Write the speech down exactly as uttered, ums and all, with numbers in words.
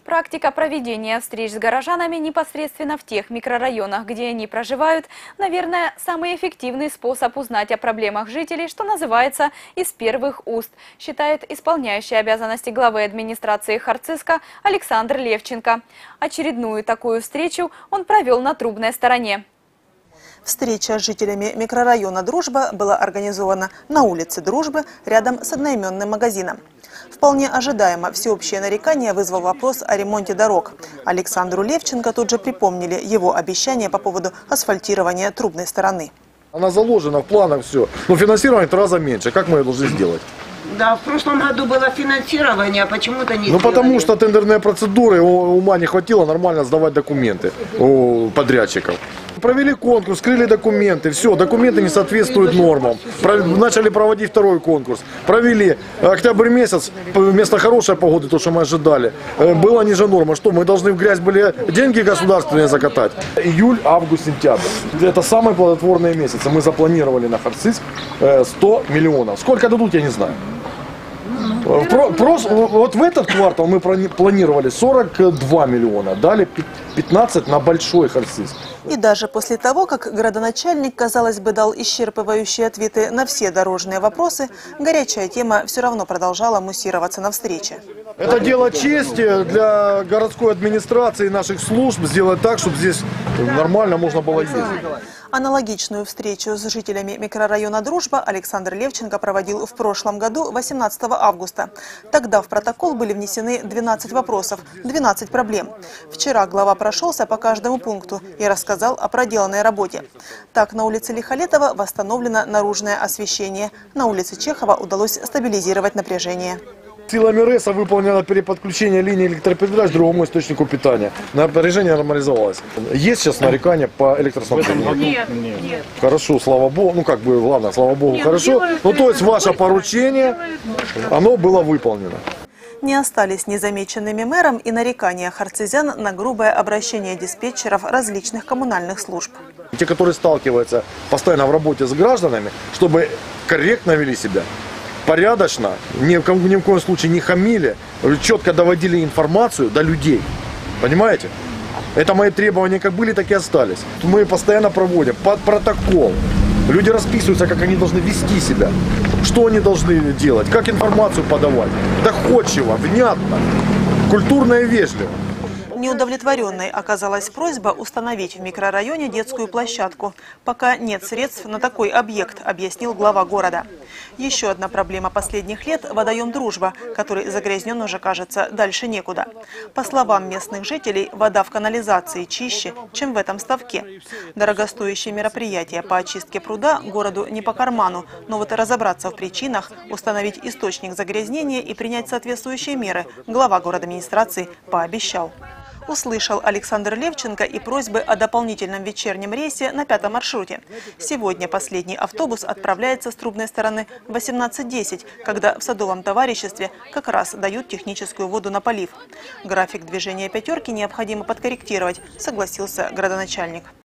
Практика проведения встреч с горожанами непосредственно в тех микрорайонах, где они проживают, наверное, самый эффективный способ узнать о проблемах жителей, что называется, из первых уст, считает исполняющий обязанности главы администрации Харциска Александр Левченко. Очередную такую встречу он провел на Трубной стороне. Встреча с жителями микрорайона «Дружба» была организована на улице Дружбы рядом с одноименным магазином. Вполне ожидаемо всеобщее нарекание вызвал вопрос о ремонте дорог. Александру Левченко тут же припомнили его обещание по поводу асфальтирования Трубной стороны. Она заложена в планах все, но финансирование в три раза меньше. Как мы ее должны сделать? Да, в прошлом году было финансирование, а почему-то не Ну сделали. потому что тендерные процедуры, ума не хватило нормально сдавать документы у подрядчиков. Провели конкурс, скрыли документы, все, документы не соответствуют нормам. Начали проводить второй конкурс, провели. Октябрь месяц, вместо хорошей погоды, то, что мы ожидали, была ниже нормы. Что, мы должны в грязь были деньги государственные закатать? Июль, август, сентябрь. Это самые плодотворные месяцы. Мы запланировали на Харциск сто миллионов. Сколько дадут, я не знаю. Про, просто, вот в этот квартал мы планировали сорок два миллиона, дали пятнадцать на большой Харциск. И даже после того, как градоначальник, казалось бы, дал исчерпывающие ответы на все дорожные вопросы, горячая тема все равно продолжала муссироваться на встрече. Это дело чести для городской администрации и наших служб сделать так, чтобы здесь нормально можно было ездить. Аналогичную встречу с жителями микрорайона «Дружба» Александр Левченко проводил в прошлом году, восемнадцатого августа. Тогда в протокол были внесены двенадцать вопросов, двенадцать проблем. Вчера глава прошелся по каждому пункту и рассказал о проделанной работе. Так, на улице Лихолетова восстановлено наружное освещение. На улице Чехова удалось стабилизировать напряжение. Силами РЭСа выполнено переподключение линии электропередач к другому источнику питания. Напряжение нормализовалось. Есть сейчас нарекания по электроснабжению? Нет, нет. Хорошо, слава богу. Ну как бы, ладно, слава богу, хорошо. Ну то есть ваше поручение, оно было выполнено. Не остались незамеченными мэром и нарекания харцизян на грубое обращение диспетчеров различных коммунальных служб. Те, которые сталкиваются постоянно в работе с гражданами, чтобы корректно вели себя, порядочно, ни в, коем, ни в коем случае не хамили, четко доводили информацию до людей. Понимаете? Это мои требования как были, так и остались. Мы постоянно проводим под протокол. Люди расписываются, как они должны вести себя, что они должны делать, как информацию подавать. Доходчиво, внятно, культурно и вежливо. Неудовлетворенной оказалась просьба установить в микрорайоне детскую площадку. Пока нет средств на такой объект, объяснил глава города. Еще одна проблема последних лет – водоем «Дружба», который загрязнен уже, кажется, дальше некуда. По словам местных жителей, вода в канализации чище, чем в этом ставке. Дорогостоящие мероприятия по очистке пруда городу не по карману, но вот разобраться в причинах, установить источник загрязнения и принять соответствующие меры глава городадминистрации пообещал. Услышал Александр Левченко и просьбы о дополнительном вечернем рейсе на пятом маршруте. Сегодня последний автобус отправляется с Трубной стороны в восемнадцать десять, когда в садовом товариществе как раз дают техническую воду на полив. График движения «пятерки» необходимо подкорректировать, согласился градоначальник.